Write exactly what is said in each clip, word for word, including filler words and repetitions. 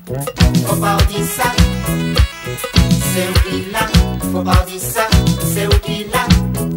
faut pas dire ça. C'est où qu'il a, faut pas dire ça. C'est où qu'il a.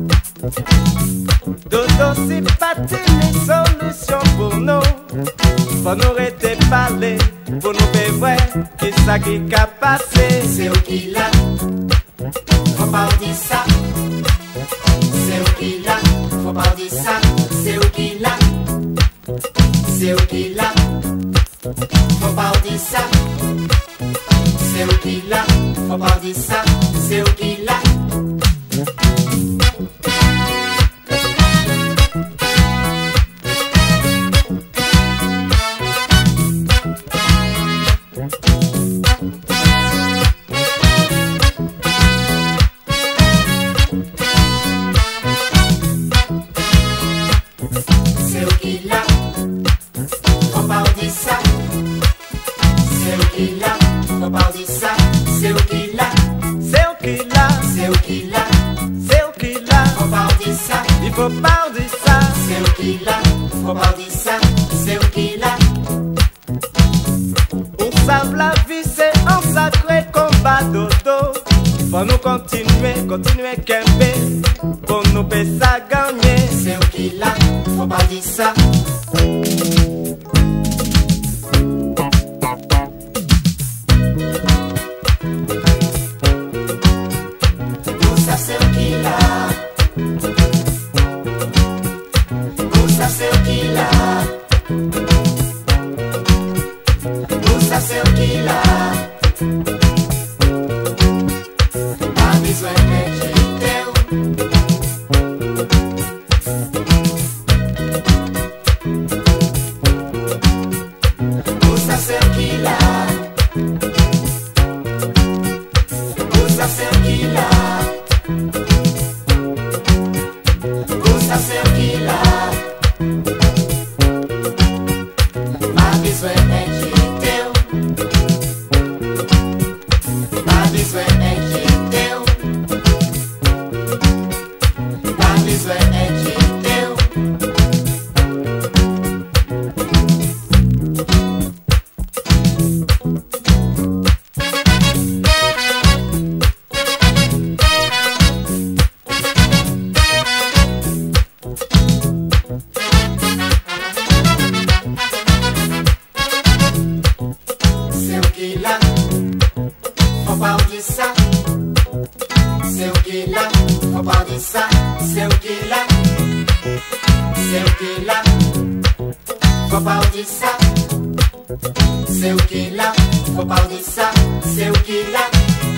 Dodo, c'est pas une solution pour nous. Faut nous arrêter de parler, pour nous faire vrai, qui ça qui a passé. C'est où qu'il a, faut pas dire ça. C'est où qu'il a, faut pas dire ça. C'est où qu'il a, c'est où qu'il a, faut pas dire ça. C'est où qu'il a, faut pas dire ça. C'est où qu'il a. C'est où qu'il a, faut pas dire ça. C'est où qu'il a, faut pas dire ça. C'est où qu'il a, C'est où qu'il a, c'est où qu'il a, c'est où qu'il a, faut pas dire ça. il faut pas dire ça. C'est où qu'il a, faut pas dire ça. C'est où qu'il a. On savent la vie, c'est un sacré combat dodo. Faut nous continuer, continuer kembe, pour nous faire ça gagner. C'est où qu'il a, faut pas dire ça. Pour ça c'est où qu'il a. Pour ça c'est où qu'il a. Pour ça c'est où qu'il a. Pas besoin d'inquiéter. Pour ça c'est où qu'il a. Pour ça c'est où qu'il a. Pour ça c'est où qu'il a. Pas besoin d'inquiéter. Pas besoin d'inquiéter. Pas besoin d'inquiéter. C'est où qu'il a, faut pas dire ça. C'est où qu'il a, faut pas dire ça. C'est où qu'il a, c'est où qu'il a, faut pas dire ça. C'est où qu'il a, faut pas dire ça. C'est où qu'il a.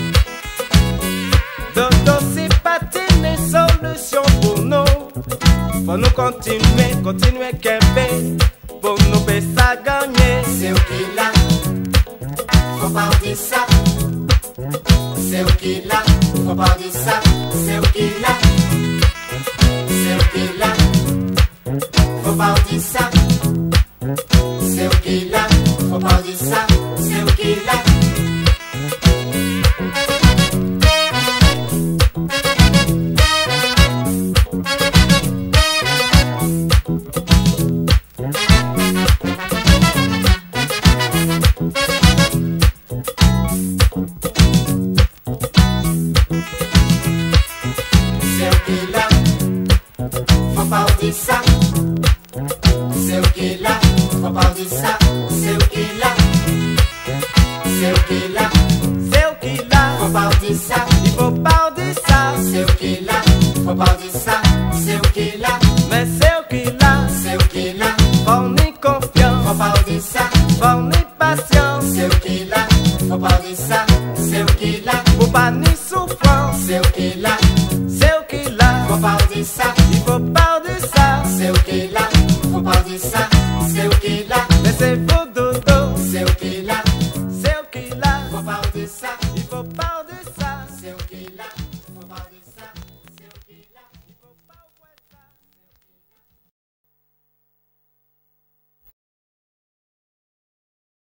Dodo, c'est pas une solution pour nous. Faut nous continuer, continuer kembe, pour nous faire ça gagner. C'est où qu'il a, faut pas dire ça. C'est où qu'il a, faut pas dire ça. C'est où qu'il a, c'est où qu'il a, faut pas dire ça. C'est où qu'il a, faut pas dire ça. C'est où qu'il a. C'est où qu'il a, faut pas dire ça. C'est où qu'il a, faut pas dire ça. C'est où qu'il a, c'est où qu'il a, C'est où qu'il a, faut pas dire ça. il faut pas dire ça. C'est où qu'il a, faut pas dire ça. C'est où qu'il a, Mais c'est où qu'il a, c'est où qu'il a, faut ni confiance, faut pas dire ça. faut ni patience, C'est où qu'il a, faut pas dire ça. C'est où qu'il a, faut pas ni